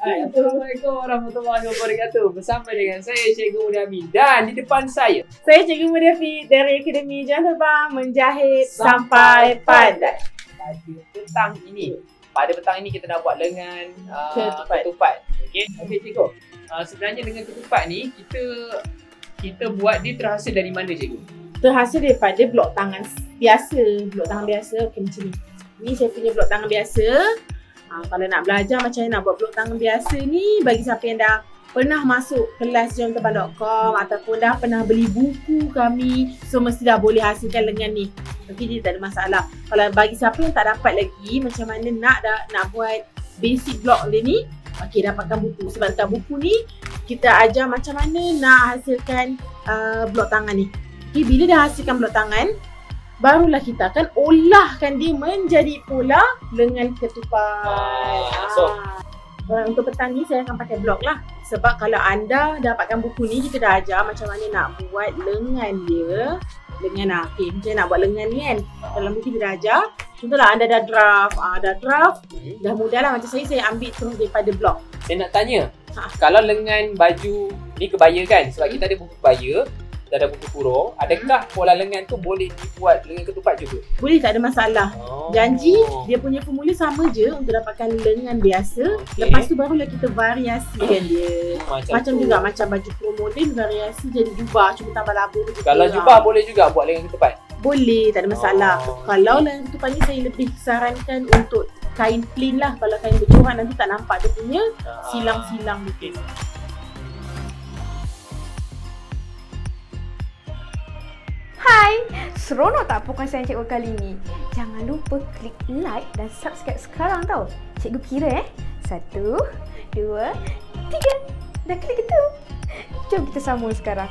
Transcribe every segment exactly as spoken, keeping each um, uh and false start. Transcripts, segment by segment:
Hai, Assalamualaikum warahmatullahi wabarakatuh. Bersama dengan saya Cikgu Mudafi dan di depan saya saya Cikgu Mudafi dari Akademi Jangan Terbang Menjahit Sampai Pandai. Pada petang ini, pada petang ini kita nak buat lengan uh, Ketupat. ketupat. Okey, okey Cikgu. Uh, sebenarnya dengan ketupat ni kita kita buat dia terhasil dari mana Cikgu? Terhasil daripada blok tangan biasa. Blok tangan biasa, okey macam ni. Ni saya punya blok tangan biasa. Ha, kalau nak belajar macam mana nak buat blok tangan biasa ni, bagi siapa yang dah pernah masuk kelas jam terbang dot com ataupun dah pernah beli buku kami, so mesti dah boleh hasilkan lengan ni. Okey, jadi tak ada masalah. Kalau bagi siapa yang tak dapat lagi macam mana nak dah, nak buat basic blok dia ni, okey, dapatkan buku. Sebab dekat buku ni kita ajar macam mana nak hasilkan uh, blok tangan ni. Okey, bila dah hasilkan blok tangan, barulah kita akan olahkan dia menjadi pola lengan ketupat. Ah, so. Ah. Untuk petang ni saya akan pakai blok lah. Sebab kalau anda dapatkan buku ni, kita dah ajar macam mana nak buat lengan dia. Lengan lah. Okay, macam mana nak buat lengan ni kan. Dalam buku kita dah ajar. Contohlah anda dah draft. Ah, dah draft. Hmm. Dah mudah lah. Macam saya, saya ambil terus daripada blok. Saya nak tanya, ha. kalau lengan baju ni kebaya kan, sebab hmm. kita ada buku kebaya, ada buku kurung, adakah pola lengan tu boleh dibuat lengan ketupat juga? Boleh, tak ada masalah. Oh. Janji dia punya formula sama je untuk dapatkan lengan biasa. Okay. Lepas tu barulah kita variasikan dia. Macam, macam juga macam baju pro model, variasi jadi jubah, cuma tambah labu. Kalau jubah boleh juga buat lengan ketupat? Boleh, tak ada masalah. Oh. Kalau lengan ketupat ni saya lebih sarankan untuk kain plain lah. Kalau kain berjoran nanti tak nampak dia punya silang-silang ah. gitu. Hai, seronok tak perkongsian cikgu kali ni? Jangan lupa klik like dan subscribe sekarang tau. Cikgu kira eh. Satu, dua, tiga. Dah klik itu. Jom kita sambung sekarang.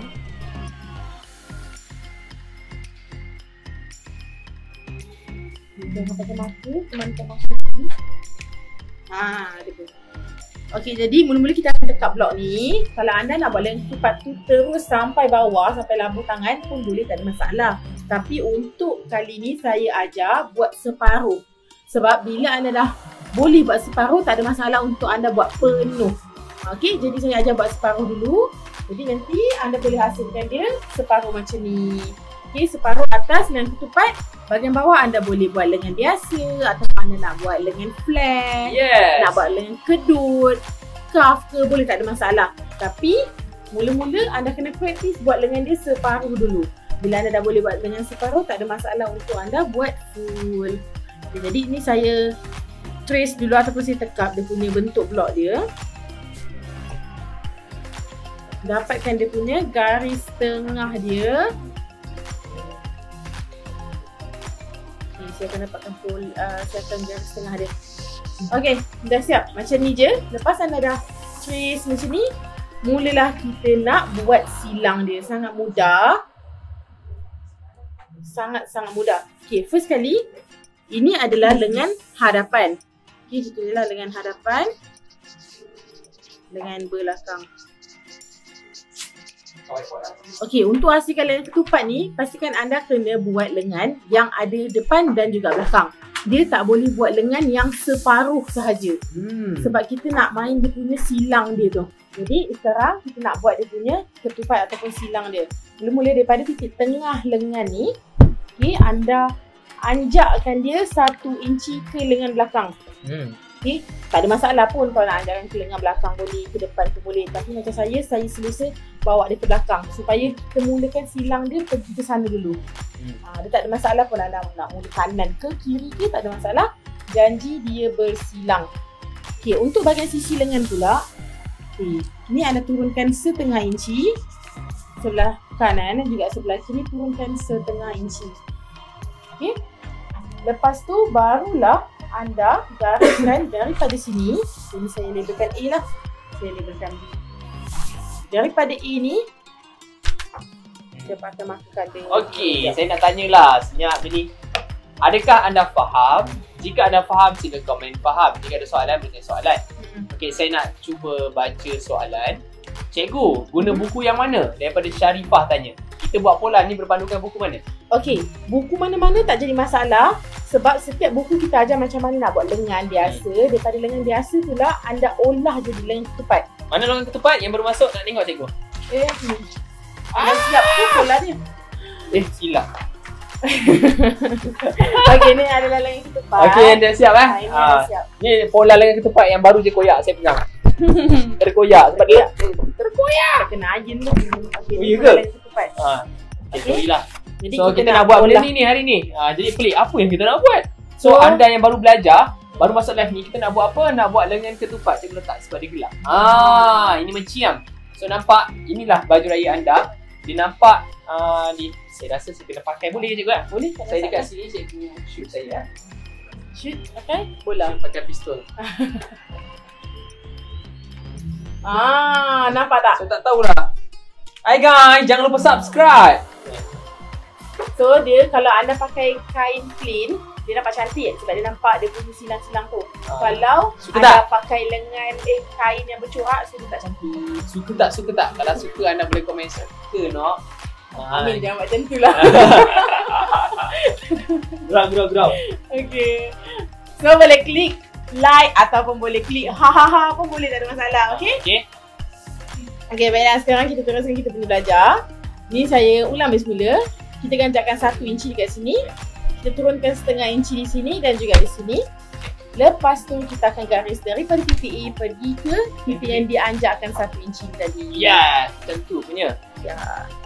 Jangan pakai mata, cuma pakai mata ni. Haa, ada pun. Okey, jadi mula-mula kita akan dekat blok ni. Kalau anda nak buat lengan ketupat tu terus sampai bawah, sampai lambu tangan pun boleh, tak ada masalah. Tapi untuk kali ni saya ajar buat separuh. Sebab bila anda dah boleh buat separuh, tak ada masalah untuk anda buat penuh. Okey, jadi saya ajar buat separuh dulu. Jadi nanti anda boleh hasilkan dia separuh macam ni. Okey, separuh atas lengan ketupat. Bahagian bawah anda boleh buat lengan biasa atau anda nak buat lengan flat, yes. nak buat lengan kedut, cuff ke, boleh, tak ada masalah. Tapi mula-mula anda kena praktis buat lengan dia separuh dulu. Bila anda dah boleh buat lengan separuh, tak ada masalah untuk anda buat full. Okay, jadi ini saya trace dulu ataupun saya tekap dia punya bentuk blok dia. Dapatkan dia punya garis tengah dia. Saya akan dapatkan pol, uh, saya akan garis tengah dia. Okey, dah siap. Macam ni je. Lepas anda dah trace macam ni, mulalah kita nak buat silang dia. Sangat mudah. Sangat-sangat mudah. Okey, first kali, ini adalah lengan hadapan. Okey, itulah lengan hadapan. Lengan belakang. Okey, untuk hasilkan lengan ketupat ni, pastikan anda kena buat lengan yang ada depan dan juga belakang. Dia tak boleh buat lengan yang separuh sahaja. Hmm. Sebab kita nak main dia punya silang dia tu. Jadi sekarang kita nak buat dia punya ketupat ataupun silang dia. Mula-mula daripada titik tengah lengan ni, okey, anda anjakkan dia satu inci ke lengan belakang. Hmm. Okay, tak ada masalah pun kalau nak anjakkan ke lengan belakang boleh, ke depan pun boleh. Tapi macam saya, saya selesa bawa dia ke belakang supaya kita mulakan silang dia pergi ke sana dulu. Hmm. Ha, dia tak ada masalah pun anda nak mula kanan ke kiri ke, tak ada masalah. Janji dia bersilang. Okay, untuk bahagian sisi lengan pula, okay, ni anda turunkan setengah inci. Sebelah kanan dan juga sebelah kiri turunkan setengah inci. Okay. Lepas tu barulah anda gariskan daripada sini. Ini saya labelkan A lah. Saya labelkan B. Daripada A ni, saya pakai marker dia. Okey, saya nak tanyalah senyap ni. Adakah anda faham? Jika anda faham, sila komen faham. Jika ada soalan, berikan soalan. Hmm. Okey, saya nak cuba baca soalan. Cikgu, guna hmm. buku yang mana? Daripada Syarifah tanya. kita buat pola ni berpandukan buku mana? Okey, buku mana-mana tak jadi masalah sebab setiap buku kita ajar macam mana nak buat lengan biasa. Hmm. Daripada lengan biasa tu lah anda olah jadi lengan ketupat. Mana lengan ketupat yang baru masuk nak tengok cikgu? Eh, ni. Ah, siap tu pola dia. Eh, silap. Okey, ni adalah lengan ketupat. Okey, anda siap eh? Ha, ini dah siap. Ni pola lengan ketupat yang baru je koyak saya pegang. Terkoyak sebab dia terkoyak. Kena ajen tu. Okey, oh, ni ya pola ke? lengan ketupat. Ha. Okey, okay. lah. Jadi so, kita, kita nak buat benda ni ni hari ni. Ha, jadi pelik apa yang kita nak buat? So, So, anda yang baru belajar, baru masuk live ni, kita nak buat apa? Nak buat lengan ketupat. Saya letak sebab dia gelap. Ah, ini menciam. So, nampak inilah baju raya anda. Dia nampak uh, di saya rasa saya kena pakai. Boleh ke cikgu kan? boleh tak Saya masalah. dekat sini cikgu shoot saya. Shoot pakai bola. Shoot pakai pistol. Ah, nampak tak? Saya tak tahulah. Hai guys, jangan lupa subscribe. So dia kalau anda pakai kain plain, dia nampak cantik sebab dia nampak dia punya silang-silang tu. Ah. Kalau Suka anda tak? pakai lengan eh kain yang bercorak, so dia tak cantik. Suka tak? Suka tak? Kalau suka anda boleh komen suka nok. Ah. Amin, jangan buat macam tu lah. Gerak, gerak, gerak. Okay. So boleh klik like ataupun boleh klik ha-ha-ha pun boleh, tak ada masalah. Okay? Okay. Okay, baiklah, sekarang kita teruskan kita punya belajar. Ni saya ulang balik semula. Kita ganjakkan satu inci dekat sini. Kita turunkan setengah inci di sini dan juga di sini. Lepas tu kita akan garis daripada titik A pergi ke titik yang dianjakkan satu inci tadi. Ya, tentu punya. Ya.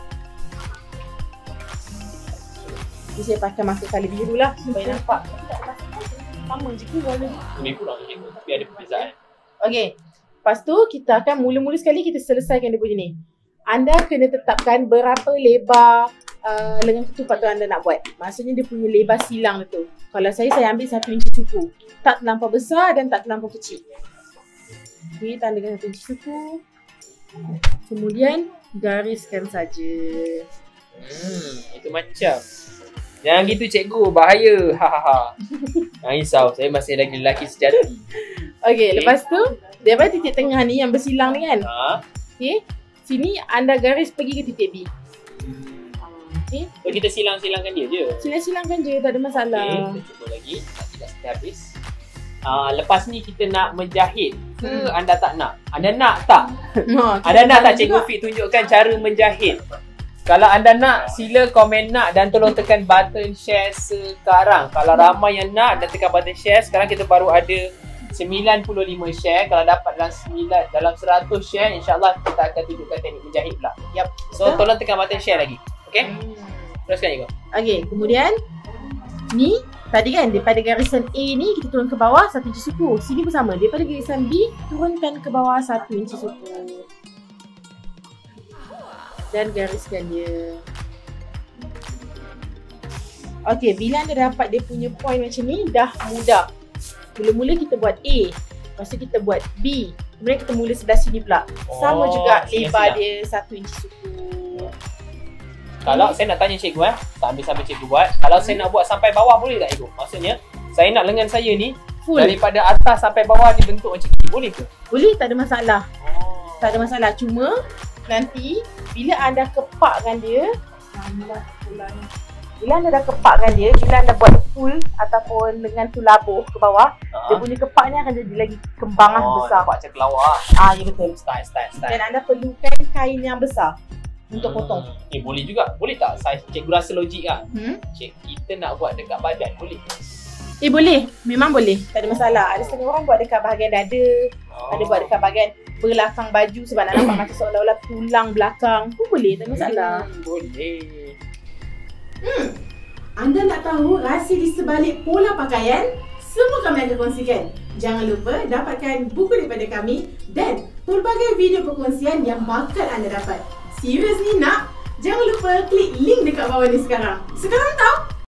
Jadi saya pakai marker colour biru lah supaya nampak. Sama je ke warna ni? Ini kurang je, tapi ada perbezaan. Okey. Lepas tu kita akan mula-mula sekali kita selesaikan dia punya ni. Anda kena tetapkan berapa lebar uh, lengan ketupat tu anda nak buat. Maksudnya dia punya lebar silang dia tu. Kalau saya, saya ambil satu inci suku. Tak terlampau besar dan tak terlampau kecil. Okey, tandakan satu inci suku. Kemudian gariskan saja. Hmm, itu macam. Jangan gitu cikgu, bahaya. Hahaha. Jangan risau, saya masih lagi lelaki sejati. Okey, okay. Lepas tu daripada titik tengah ni yang bersilang ni kan. Ha. Okey. Sini anda garis pergi ke titik B. Okey. So kita silang-silangkan dia je. Silang-silangkan je, tak ada masalah. Okey, kita cuba lagi. Nanti dah sampai habis. Uh, lepas ni kita nak menjahit ke Hmm. anda tak nak? Anda nak tak? Ha, Anda nak tak cikgu Fik tunjukkan cara menjahit? Kalau anda nak, sila komen nak dan tolong tekan button share sekarang. Kalau ramai yang nak dan tekan button share, sekarang kita baru ada sembilan puluh lima share. Kalau dapat dalam sembilan dalam seratus share, insya-Allah kita akan tunjukkan teknik menjahit pula. Yap. So Betul. tolong tekan button share lagi. Okey? Hmm. Teruskan cikgu. Okey, kemudian ni tadi kan daripada garisan A ni kita turun ke bawah satu inci suku. Sini pun sama. Daripada garisan B turunkan ke bawah satu inci suku. Dan gariskan dia. Okey, bila anda dapat dia punya point macam ni, dah mudah. Mula-mula kita buat A, lepas tu kita buat B, kemudian kita mula sebelah sini pula. Sama Oh, juga siap, lebar siap. dia satu inci suku. Kalau saya nak tanya cikgu eh, tak ambil sampai cikgu buat. Kalau saya nak buat sampai bawah boleh tak cikgu? Maksudnya, saya nak lengan saya ni Full. daripada atas sampai bawah dibentuk macam ni. Boleh ke? Boleh, tak ada masalah. Oh. Tak ada masalah. Cuma nanti bila anda kepakkan dia, mana pulang. Bila anda dah kepakkan dia, bila anda buat full ataupun lengan tu labuh ke bawah, Ha? dia punya kepak ni akan jadi lagi kembangan oh, besar. nampak macam kelawar. Ah, ya betul. Style, style, style. Dan anda perlukan kain yang besar untuk Hmm. potong. Eh, boleh juga. Boleh tak? Saya cikgu rasa logik lah. Hmm? Cik, kita nak buat dekat badan, boleh? Eh boleh, memang boleh. Tak ada masalah. Ada setengah orang buat dekat bahagian dada, Oh. ada buat dekat bahagian belakang baju sebab nak nampak macam seolah-olah tulang belakang. Pun boleh, tak ada masalah. Hmm, boleh. Anda nak tahu rahsia di sebalik pola pakaian? Semua kami akan kongsikan. Jangan lupa dapatkan buku daripada kami dan pelbagai video perkongsian yang bakal anda dapat. Serius ni nak? Jangan lupa klik link dekat bawah ni sekarang. Sekarang tahu?